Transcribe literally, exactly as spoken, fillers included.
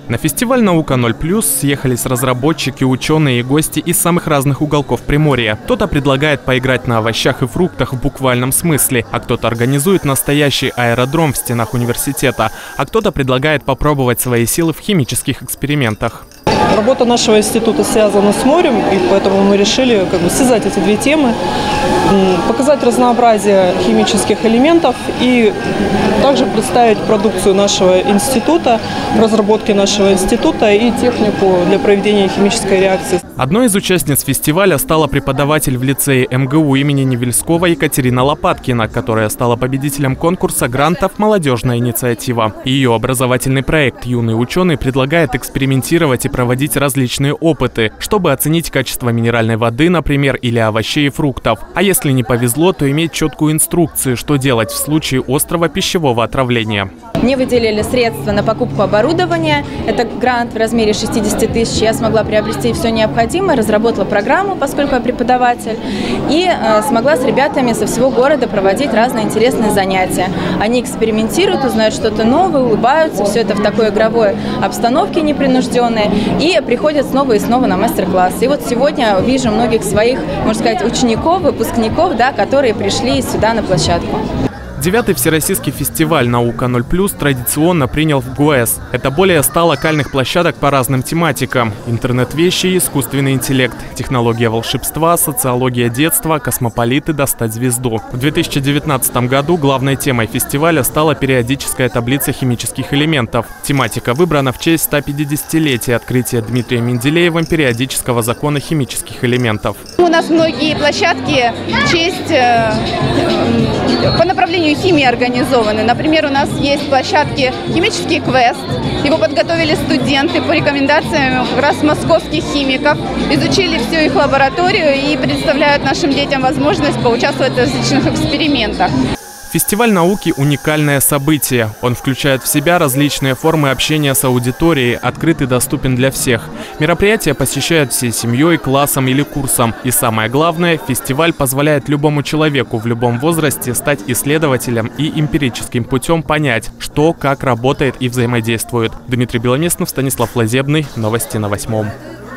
На фестиваль «Наука ноль плюс» съехались разработчики, ученые и гости из самых разных уголков Приморья. Кто-то предлагает поиграть на овощах и фруктах в буквальном смысле, а кто-то организует настоящий аэродром в стенах университета, а кто-то предлагает попробовать свои силы в химических экспериментах. Работа нашего института связана с морем, и поэтому мы решили как бы связать эти две темы, показать разнообразие химических элементов и также представить продукцию нашего института, разработки нашего института и технику для проведения химической реакции. Одной из участниц фестиваля стала преподаватель в лицее эм гэ у имени Невельского Екатерина Лопаткина, которая стала победителем конкурса грантов «Молодежная инициатива». Ее образовательный проект «Юный ученый» предлагает экспериментировать и проводить различные опыты, чтобы оценить качество минеральной воды, например, или овощей и фруктов. А если не повезло, то иметь четкую инструкцию, что делать в случае острого пищевого отравления. Мне выделили средства на покупку оборудования. Это грант в размере шестидесяти тысяч. Я смогла приобрести все необходимое, разработала программу, поскольку я преподаватель, и э, смогла с ребятами со всего города проводить разные интересные занятия. Они экспериментируют, узнают что-то новое, улыбаются, все это в такой игровой обстановке непринужденной, и приходят снова и снова на мастер-класс. И вот сегодня вижу многих своих, можно сказать, учеников, выпускников, да, которые пришли сюда на площадку. Девятый всероссийский фестиваль «Наука ноль плюс» традиционно принял в ГУЭС. Это более ста локальных площадок по разным тематикам: интернет-вещи, искусственный интеллект, технология волшебства, социология детства, космополиты, достать звезду. В две тысячи девятнадцатом году главной темой фестиваля стала периодическая таблица химических элементов. Тематика выбрана в честь стопятидесятилетия открытия Дмитрием Менделеевым периодического закона химических элементов. У нас многие площадки в честь э, по направлению химии организованы. Например, у нас есть площадки «Химический квест». Его подготовили студенты по рекомендациям как раз московских химиков. Изучили всю их лабораторию и представляют нашим детям возможность поучаствовать в различных экспериментах. Фестиваль науки – уникальное событие. Он включает в себя различные формы общения с аудиторией, открыт и доступен для всех. Мероприятия посещают всей семьей, классом или курсом. И самое главное, фестиваль позволяет любому человеку в любом возрасте стать исследователем и эмпирическим путем понять, что, как работает и взаимодействует. Дмитрий Беломестнов, Станислав Лазебный. Новости на восьмом.